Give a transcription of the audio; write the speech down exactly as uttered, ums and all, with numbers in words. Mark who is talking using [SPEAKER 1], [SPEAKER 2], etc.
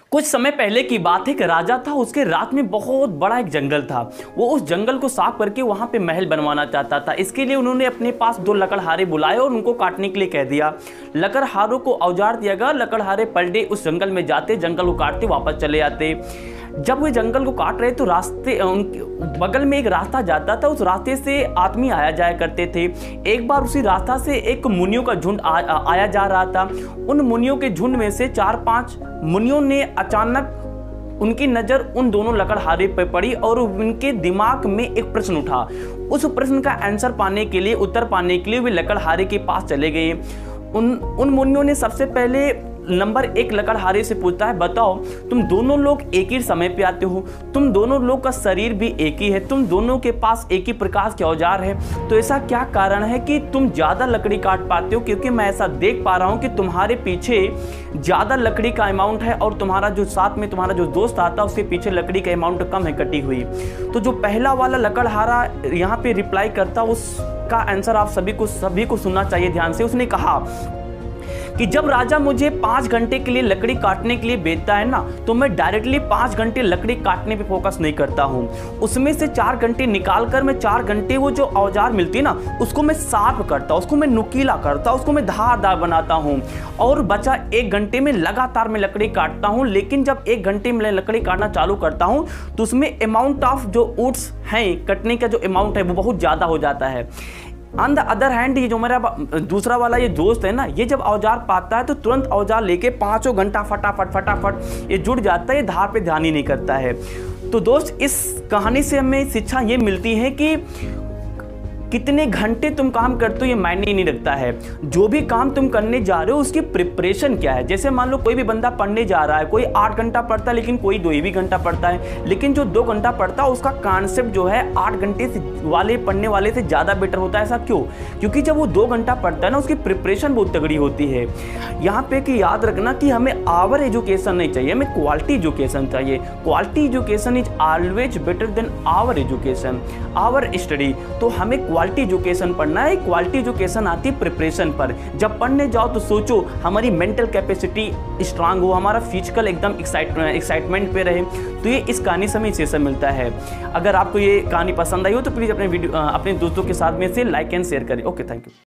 [SPEAKER 1] कुछ समय पहले की बात है कि राजा था, उसके रात में बहुत बड़ा एक जंगल था। वो उस जंगल को साफ करके वहां पे महल बनवाना चाहता था। इसके लिए उन्होंने अपने पास दो लकड़हारे बुलाए और उनको काटने के लिए कह दिया। लकड़हारों को औजार दिया गया। लकड़हारे पर डे उस जंगल में जाते, जंगल को काटते, वापस चले आते। जब वे जंगल को काट रहे तो रास्ते उनके बगल में एक रास्ता जाता था। उस रास्ते से आदमी आया जाया करते थे। एक बार उसी रास्ता से एक मुनियों का झुंड आ, आ, आया जा रहा था। उन मुनियों के झुंड में से चार पांच मुनियों ने अचानक उनकी नज़र उन दोनों लकड़हारे पर पड़ी और उनके दिमाग में एक प्रश्न उठा। उस प्रश्न का आंसर पाने के लिए, उत्तर पाने के लिए वे लकड़हारे के पास चले गए। उन उन मुनियों ने सबसे पहले नंबर एक लकड़हारे से पूछता है, बताओ तुम दोनों लोग एक ही समय पे आते हो, तुम दोनों लोग का शरीर भी एक ही है, तुम दोनों के पास एक ही प्रकार के औजार है, तो ऐसा क्या कारण है कि तुम ज़्यादा लकड़ी काट पाते हो? क्योंकि मैं ऐसा देख पा रहा हूँ कि तुम्हारे पीछे ज़्यादा लकड़ी का अमाउंट है और तुम्हारा जो साथ में तुम्हारा जो दोस्त आता है उसके पीछे लकड़ी का अमाउंट कम है कटी हुई। तो जो पहला वाला लकड़हारा यहाँ पे रिप्लाई करता, उसका आंसर आप सभी को सभी को सुनना चाहिए ध्यान से। उसने कहा कि जब राजा मुझे पाँच घंटे के लिए लकड़ी काटने के लिए भेजता है ना, तो मैं डायरेक्टली पाँच घंटे लकड़ी काटने पे फोकस नहीं करता हूँ। उसमें से चार घंटे निकाल कर मैं चार घंटे वो जो औजार मिलती है ना, उसको मैं साफ करता हूँ, उसको मैं नुकीला करता हूँ, उसको मैं धारदार बनाता हूँ और बचा एक घंटे में लगातार मैं लकड़ी काटता हूँ। लेकिन जब एक घंटे में लकड़ी काटना चालू करता हूँ तो उसमें अमाउंट ऑफ जो वुड्स हैं, कटने का जो अमाउंट है वो बहुत ज़्यादा हो जाता है। ऑन द अदर हैंड ये जो मेरा दूसरा वाला ये दोस्त है ना, ये जब औजार पाता है तो तुरंत औजार लेके पाँचों घंटा फटाफट फटाफट ये जुड़ जाता है, ये धार पे ध्यान ही नहीं करता है। तो दोस्त, इस कहानी से हमें शिक्षा ये मिलती है कि कितने घंटे तुम काम करते हो ये मायने ही नहीं रखता है। जो भी काम तुम करने जा रहे हो उसकी प्रिपरेशन क्या है। जैसे मान लो कोई भी बंदा पढ़ने जा रहा है, कोई आठ घंटा पढ़ता है लेकिन कोई दो ही भी घंटा पढ़ता है, लेकिन जो दो घंटा पढ़ता है उसका कॉन्सेप्ट जो है आठ घंटे से वाले पढ़ने वाले से ज़्यादा बेटर होता है। ऐसा क्यों? क्योंकि जब वो दो घंटा पढ़ता है ना, उसकी प्रिपरेशन बहुत तगड़ी होती है। यहाँ पे कि याद रखना कि हमें आवर एजुकेशन नहीं चाहिए, हमें क्वालिटी एजुकेशन चाहिए। Quality education is always better than our education, our study. तो हमें क्वालिटी एजुकेशन पढ़ना है। क्वालिटी एजुकेशन आती है प्रिपरेशन पर। जब पढ़ने जाओ तो सोचो हमारी मेंटल कैपेसिटी स्ट्रांग हो, हमारा फिजिकल एकदम एक्साइटमेंट पे रहे। तो ये इस कहानी से हमें इसे मिलता है। अगर आपको ये कहानी पसंद आई हो तो प्लीज़ अपने वीडियो अपने दोस्तों के साथ में से लाइक एंड शेयर करें। Okay, thank you.